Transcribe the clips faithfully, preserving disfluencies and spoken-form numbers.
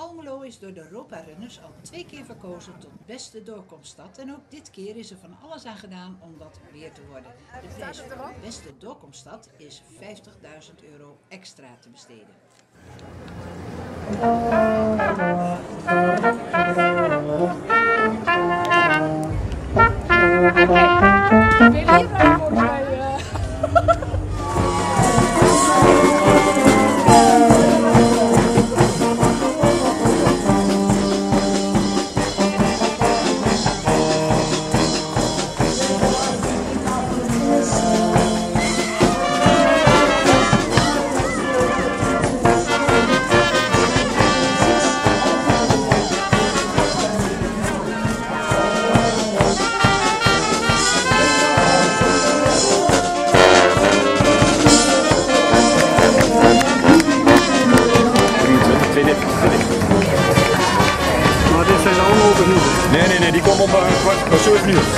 Almelo is door de Europa Runners al twee keer verkozen tot beste doorkomststad en ook dit keer is er van alles aan gedaan om dat weer te worden. De prijs voor de beste doorkomststad is vijftigduizend euro extra te besteden. Maar dit zijn allemaal benieuwd. Nee, nee, nee, die komen om een kwart voor zeven uur.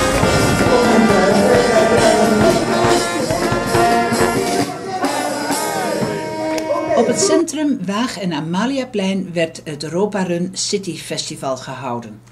Op het centrum Waag en Amaliaplein werd het Europa Run City Festival gehouden.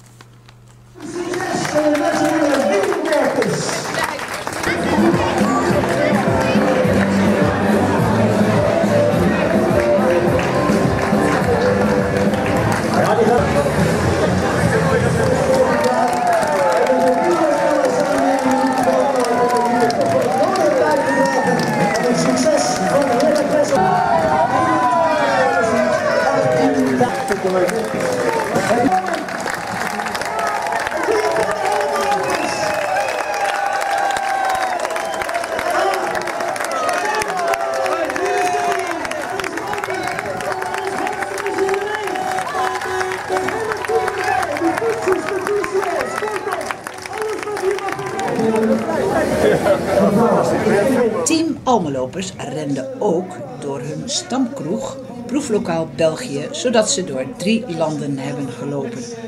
Team Almelopers rende ook door hun stamkroeg, proeflokaal België, zodat ze door drie landen hebben gelopen. Team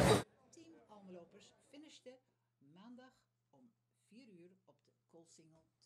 Almelopers finishte maandag om vier uur op de Koolsingel.